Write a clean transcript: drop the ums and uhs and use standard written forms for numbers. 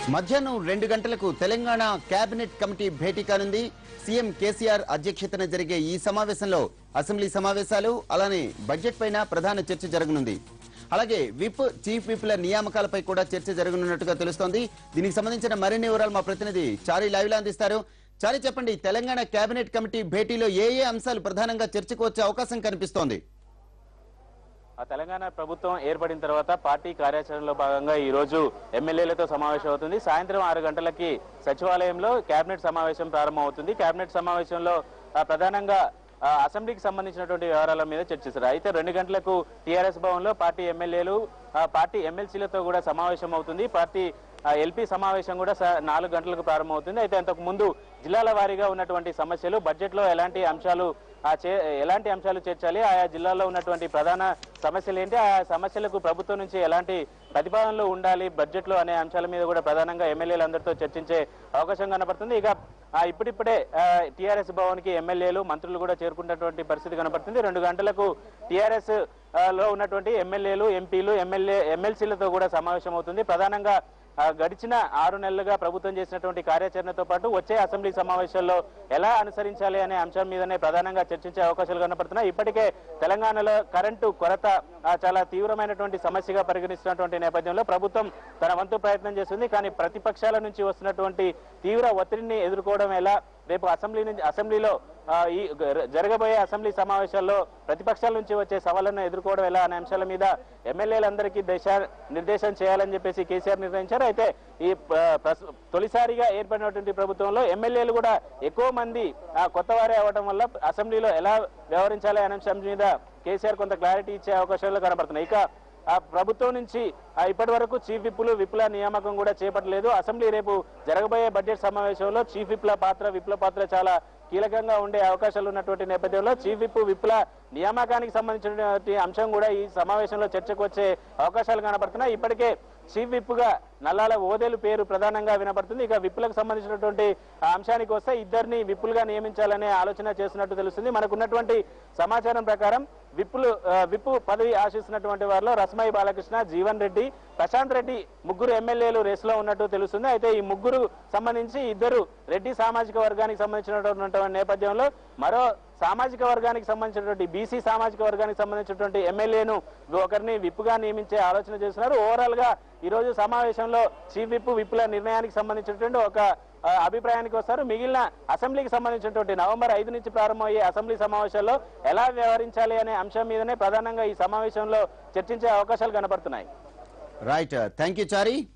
మధ్యాహ్నం 2 గంటలకు Telangana cabinet committee భేటీ కానుంది. సీఎం కేసీఆర్ అధ్యక్షతన జరిగే ఈ సమావేశంలో అసెంబ్లీ సమావేశాలు అలానే బడ్జెట్ పైన ప్రధాన చర్చ జరగనుంది. అలాగే విప్ చీఫ్ విప్ల నియామకాలపై కూడా చర్చ జరగనున్నట్టుగా తెలుస్తోంది. దీనికి సంబంధించిన మరిన్ని వివరాలు మా ప్రతినిధి చారి లైవ్ లో అందిస్తారు. చారి, చెప్పండి, తెలంగాణ కేబినెట్ కమిటీ భేటీలో ఏ అంశాలు ప్రధానంగా చర్చకు వచ్చే అవకాశం కనిపిస్తోంది? తెలంగాణ ప్రభుత్వం ఏర్పడిన తర్వాత పార్టీ కార్యాచరణలో భాగంగా ఈ రోజు ఎమ్మెల్యేలతో సమావేశం అవుతుంది. సాయంత్రం 6 గంటలకి సచివాలయంలో కేబినెట్ సమావేశం ప్రారంభమవుతుంది. కేబినెట్ సమావేశంలో ప్రధానంగా అసెంబ్లీకి సంబంధించినటువంటి వ్యవహారాల మీద చర్చిస్తారు. అయితే 2 గంటలకు టీఆర్ఎస్ భవన్ లో పార్టీ ఎమ్మెల్యేలు పార్టీ ఎమ్మెల్సీలతో కూడా సమావేశం అవుతుంది. పార్టీ ఎల్పీ సమావేశం కూడా 4 గంటలకు ప్రారంభమవుతుంది. అయితే అంతకు ముందు జిల్లాల వారీగా ఉన్నటువంటి సమస్యలు, బడ్జెట్ లో ఎలాంటి అంశాలు చేర్చాలి, ఆయా జిల్లాల్లో ఉన్నటువంటి ప్రధాన సమస్యలు ఏంటి, ఆయా సమస్యలకు ప్రభుత్వం నుంచి ఎలాంటి ప్రతిపాదనలు ఉండాలి బడ్జెట్ లో అనే అంశాల మీద కూడా ప్రధానంగా ఎమ్మెల్యేలందరితో చర్చించే అవకాశం కనబడుతుంది. ఇక ఇప్పుడిప్పుడే టీఆర్ఎస్ భవన్ కి ఎమ్మెల్యేలు మంత్రులు కూడా చేరుకున్నటువంటి పరిస్థితి కనబడుతుంది. 2 గంటలకు టీఆర్ఎస్ లో ఉన్నటువంటి ఎమ్మెల్యేలు, ఎంపీలు, ఎమ్మెల్సీలతో కూడా సమావేశం అవుతుంది. ప్రధానంగా గడిచిన 6 నెలలుగా ప్రభుత్వం చేసినటువంటి కార్యాచరణతో పాటు వచ్చే అసెంబ్లీ సమావేశాల్లో ఎలా అనుసరించాలి అనే అంశం మీదనే ప్రధానంగా చర్చించే అవకాశాలు కనపడుతున్నాయి. ఇప్పటికే తెలంగాణలో కరెంటు కొరత చాలా తీవ్రమైనటువంటి సమస్యగా పరిగణిస్తున్నటువంటి నేపథ్యంలో ప్రభుత్వం తన వంతు ప్రయత్నం చేస్తుంది. కానీ ప్రతిపక్షాల నుంచి వస్తున్నటువంటి తీవ్ర ఒత్తిడిని ఎదుర్కోవడం ఎలా, రేపు అసెంబ్లీలో ఈ జరగబోయే అసెంబ్లీ సమావేశాల్లో ప్రతిపక్షాల నుంచి వచ్చే సవాళ్లను ఎదుర్కోవడం ఎలా అనే అంశాల మీద ఎమ్మెల్యేలందరికీ నిర్దేశం చేయాలని చెప్పేసి కేసీఆర్ నిర్ణయించారు. అయితే ఈ తొలిసారిగా ఏర్పడినటువంటి ప్రభుత్వంలో ఎమ్మెల్యేలు కూడా ఎక్కువ మంది కొత్త వారే అవ్వడం వల్ల అసెంబ్లీలో ఎలా వ్యవహరించాలి అనే అంశం మీద కేసీఆర్ కొంత క్లారిటీ ఇచ్చే అవకాశాలు కనబడుతున్నాయి. ఇక ప్రభుత్వం నుంచి ఇప్పటి వరకు చీఫ్ విప్ల నియామకం కూడా చేపట్టలేదు. అసెంబ్లీ రేపు జరగబోయే బడ్జెట్ సమావేశంలో చీఫ్ విప్ల పాత్ర చాలా కీలకంగా ఉండే అవకాశాలు ఉన్నటువంటి నేపథ్యంలో చీఫ్ విప్ల నియామకానికి సంబంధించినటువంటి అంశం కూడా ఈ సమావేశంలో చర్చకు వచ్చే అవకాశాలు కనబడుతున్నాయి. ఇప్పటికే చీఫ్ విప్ గా నల్లాల ఓదేలు పేరు ప్రధానంగా వినపడుతుంది. ఇక విప్పులకు సంబంధించినటువంటి అంశానికి వస్తే ఇద్దరిని విప్పులుగా నియమించాలనే ఆలోచన చేస్తున్నట్టు తెలుస్తుంది. మనకున్నటువంటి సమాచారం ప్రకారం విప్ పదవి ఆశిస్తున్నటువంటి వారిలో రస్మాయి బాలకృష్ణ, జీవన్ రెడ్డి, ప్రశాంత్ రెడ్డి ముగ్గురు ఎమ్మెల్యేలు రేసులో ఉన్నట్టు తెలుస్తుంది. అయితే ఈ ముగ్గురు సంబంధించి ఇద్దరు రెడ్డి సామాజిక వర్గానికి సంబంధించినటువంటి నేపథ్యంలో మరో సామాజిక వర్గానికి సంబంధించినటువంటి బీసీ సామాజిక వర్గానికి సంబంధించినటువంటి ఎమ్మెల్యేను ఒకరిని విప్గా నియమించే ఆలోచన చేస్తున్నారు. ఓవరాల్ గా ఈ రోజు సమావేశంలో చీఫ్ విప్ల నిర్ణయానికి సంబంధించినటువంటి ఒక అభిప్రాయానికి వస్తారు. మిగిలిన అసెంబ్లీకి సంబంధించినటువంటి నవంబర్ 5 నుంచి ప్రారంభమయ్యే అసెంబ్లీ సమావేశాల్లో ఎలా వ్యవహరించాలి అనే అంశం మీదనే ప్రధానంగా ఈ సమావేశంలో చర్చించే అవకాశాలు కనబడుతున్నాయి. Right, thank you Chari.